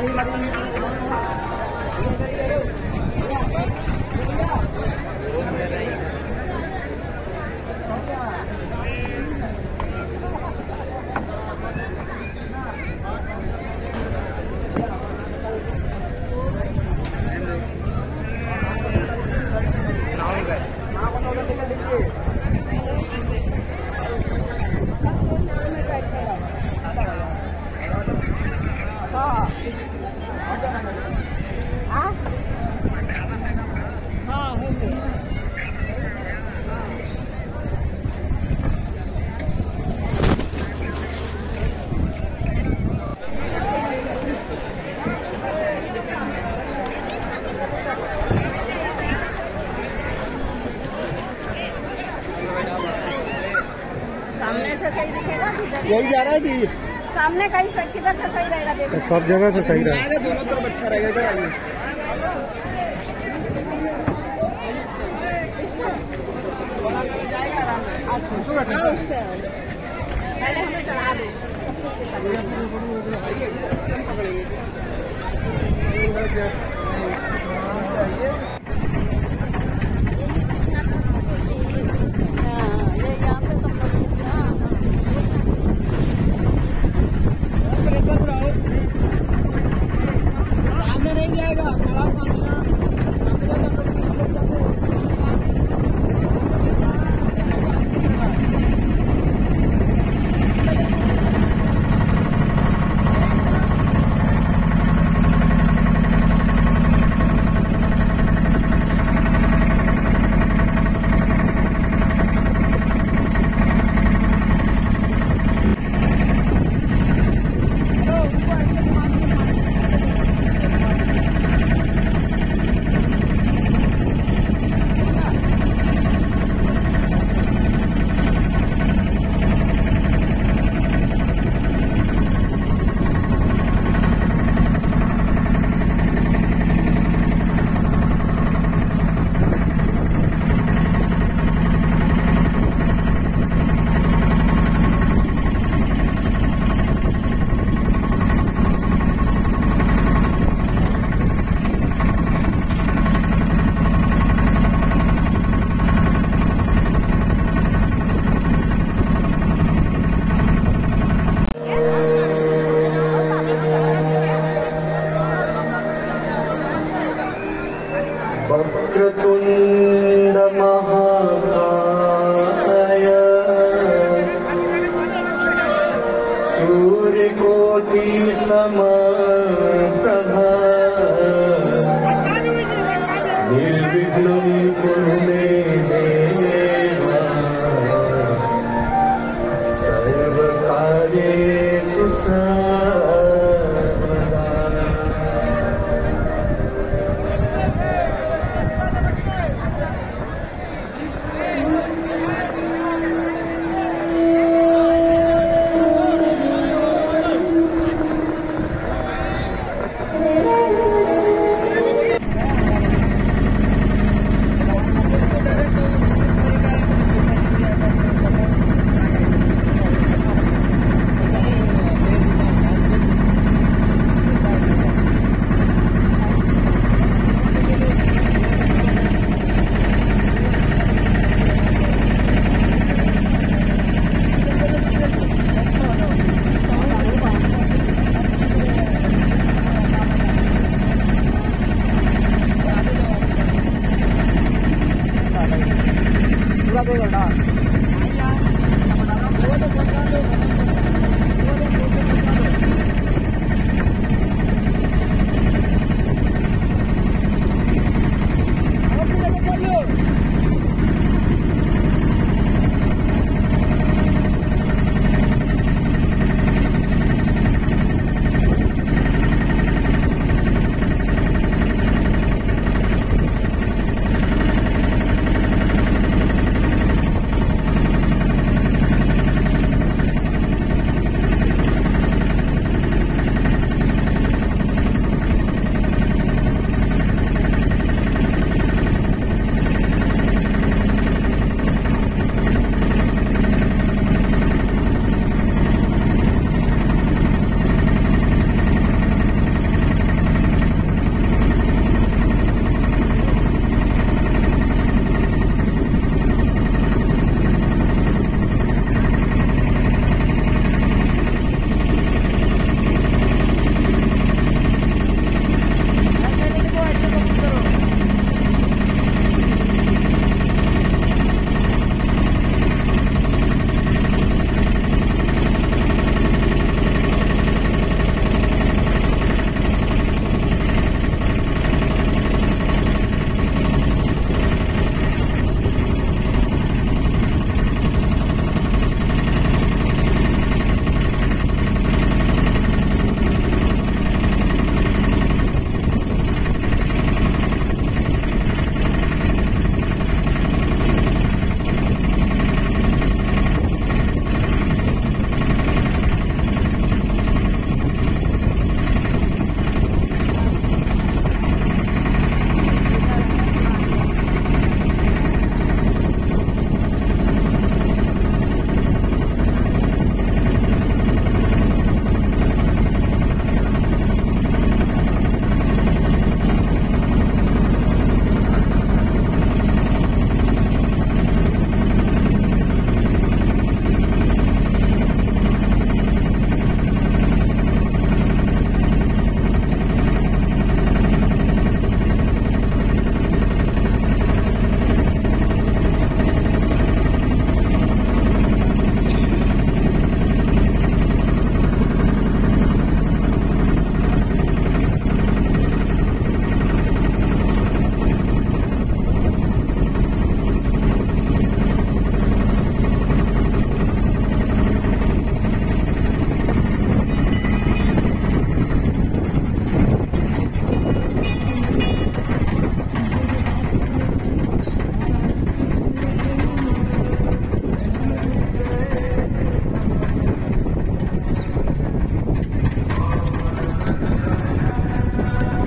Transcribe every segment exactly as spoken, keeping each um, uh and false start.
यही जा रहा है कि सामने कहीं से किधर से सही रहेगा? देखो सब जगह से सही रहेगा, दोनों तरफ अच्छा रहेगा। पहले हमें चढ़ा दो। वक्रतुंड महाकाय सूर्यकोटि समप्रभा निर्विघ्नं कुरु मे देवा सर्वकार्येषु सर्वदा।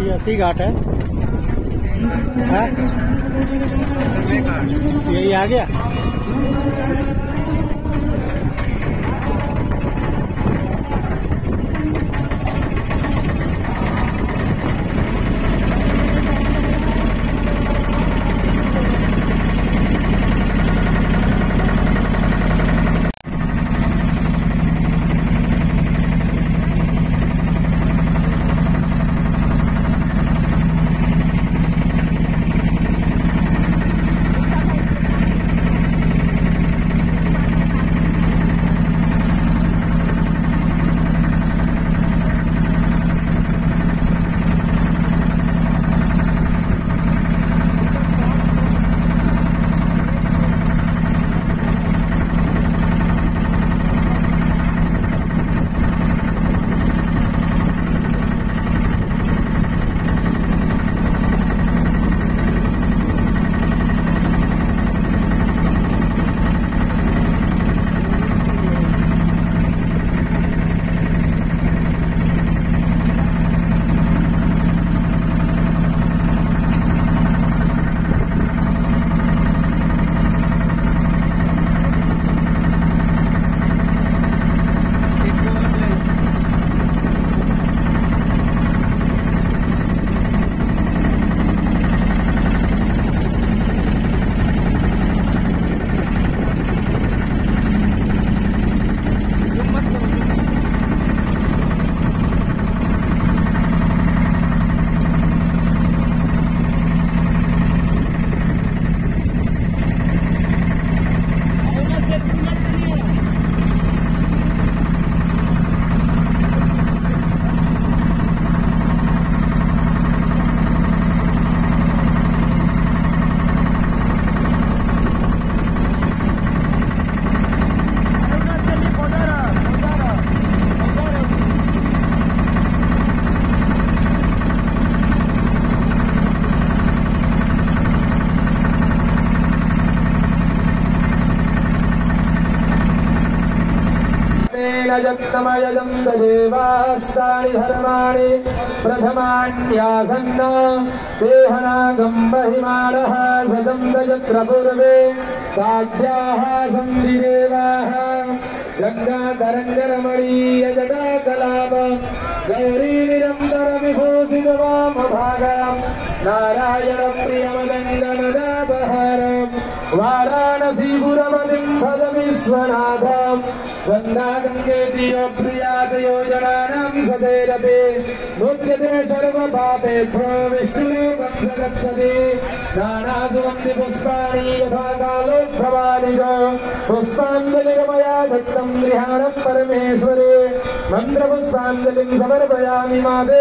ये अस्सी घाट है, है? यही आ गया। जगतमयजं तदेवास्तानि धर्माणि प्रथमान्यासन्न देहनागं महिमानः सदं तयत्र पूर्वे साध्याः सन्ति देवाः गङ्गातरङ्गरमणीय जटाकलाप गौरी निरन्तरविभूषितवामभागं नारायणप्रियमदङ्गनदापहारं वाराणसीपुरपतिं भज विश्वनाथं गंगा गंगे प्रियात योजनानां सदैरपि मुच्यते सर्वपापेभ्यो विष्णुलोकं स गच्छति नानासुगन्धि पुष्पाणि यथा कालोद्भवानिजो पुष्पाञ्जलिर्मया दत्तं गृहाणं परमेश्वरे मन्त्रपुष्पाञ्जलिं समर्पयामि माते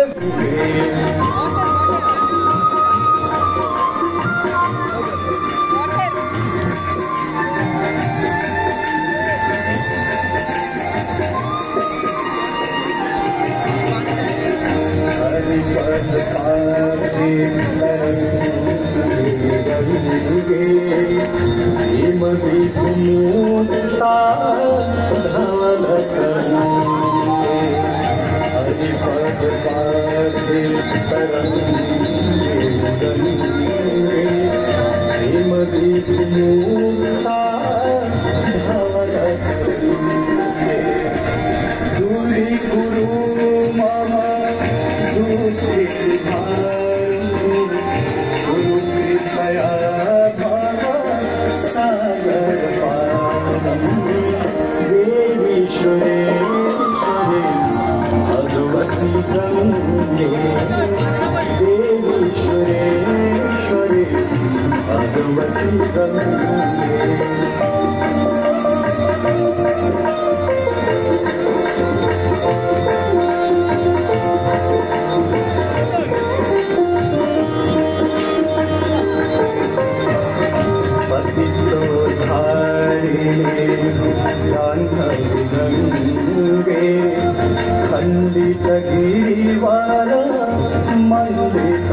खंडित गिरिवार मंडित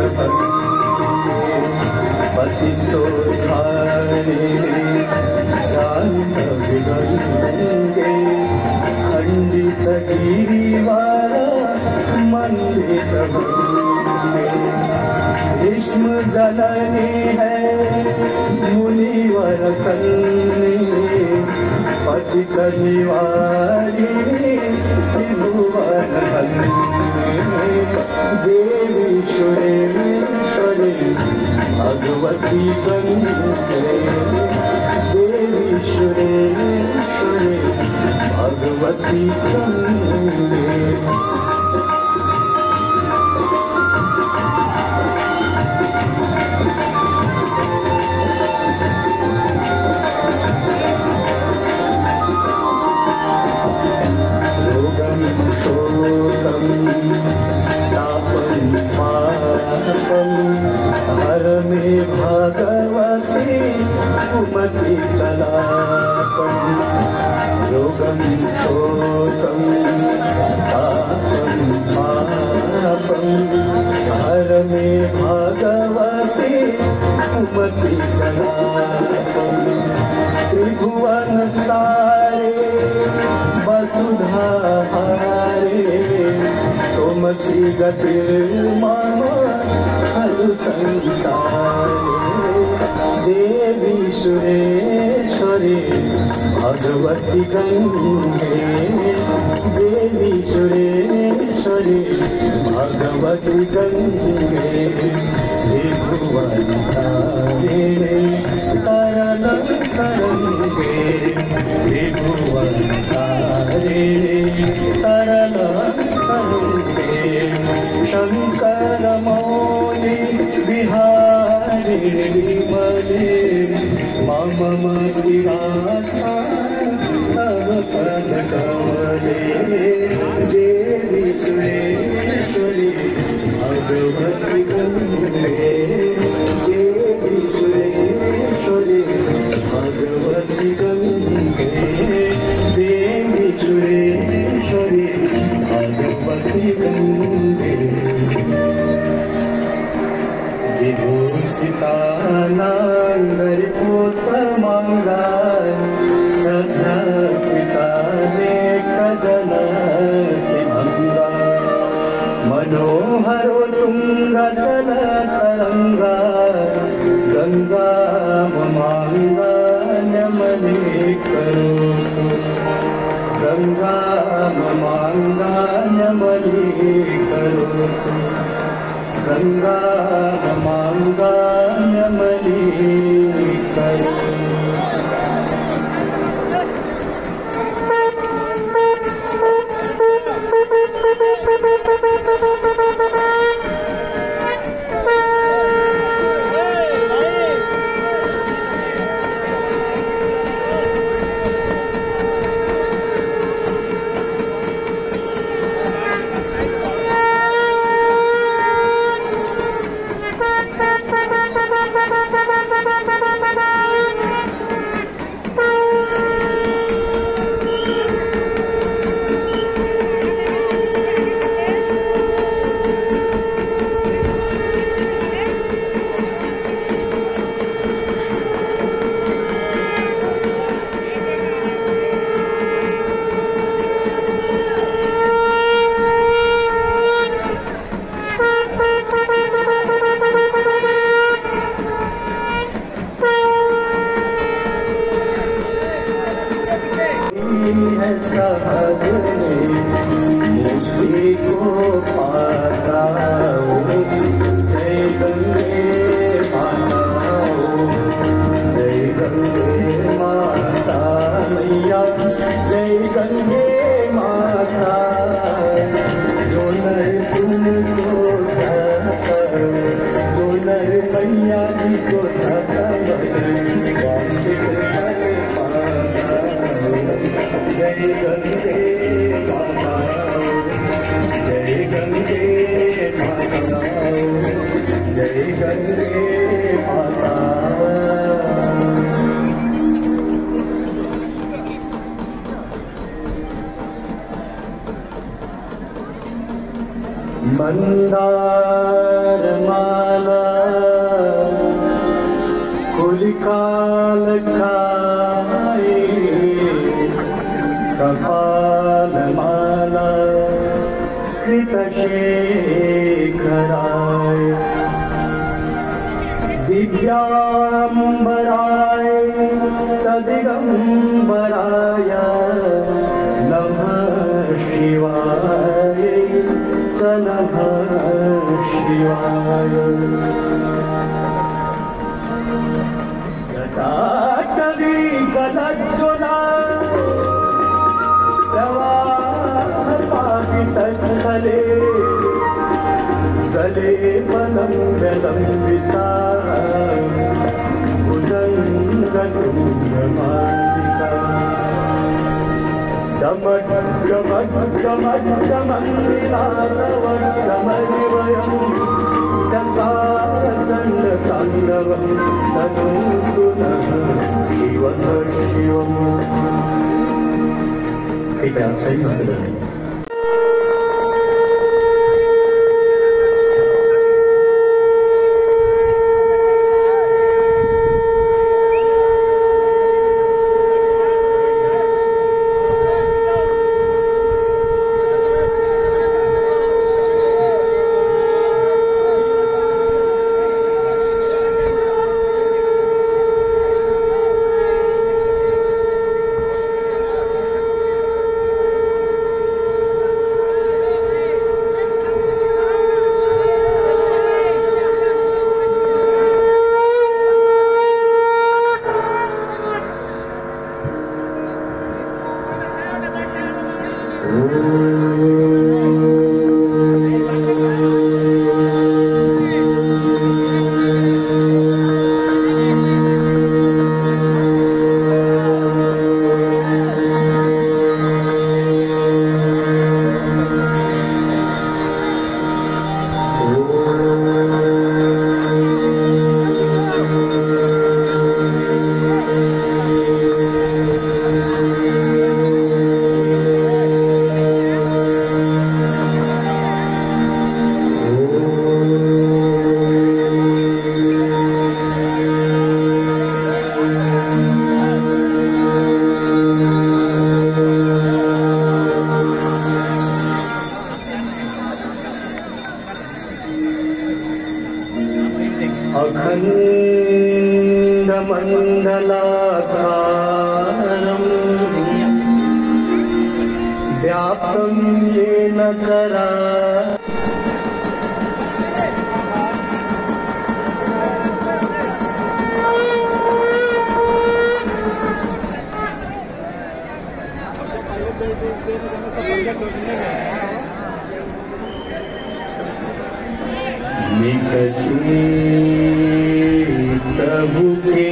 पतितो धारे शांत विगंगे खंडित गिरिवार मंडित जननी है मुनिवर कन्नी पतित निवारिणी त्रिभुवन देवी सुरेश्वरी भगवती गंगे देवी सुरेश्वरी भगवती गंगे हर में भगवती कुमति कलापम योगम शोकम तापम पापम हर में भगवती कुमति कलापम त्रिभुवन सारे वसुधा हारे तुमसी गति मम खलु संसारे देवी सुरेश्वरी भगवती गंगे देवी सुरेश्वरी भगवती गंगे त्रिभुवन तारिणी तरल तरंगे त्रिभुवन तारिणी तरल तरंगे शंकर मौली बिहारिणी मले मम मतिराशा तव पद कमले देवी सुरेश्वरी भगवती गंगे देवी सुरेश्वरी भगवती गंगे देवी सुरेश्वरी भगवती गंगे विभूषिता नांगरी पुत्रमंगा सदा पिता ने कजनति भंगा मनोहरो तुंगा जल तरंगा गंगा ममांगा नमने करो गंगा ममांगा नमने करो गंगा ममांगा नमने करो मंदार माला कुलिकाल खाए कपाल माला कृत शेखराय दिव्याम्बराय सदिगम्बराय नमः शिवाय च नमः शिवाय जटाटवी गलज्ज्वला प्रवाहपावितस्थले गले बलं विलम्बिता भुजङ्गतुङ्गमालिका डमड्डमड्डमड्डमड्डमन्दिरातवड्डमरिवयं चकारचण्डताण्डवं तनोतु नः शिवः शिवम्। कृपया सही होते रहें। अखण्डमण्डलाकारं व्याप्तं येन चरा निकसी प्रभु के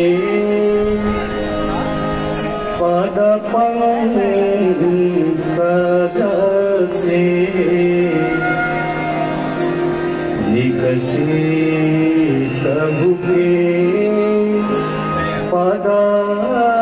पद पंकज से निकसी प्रभु के पद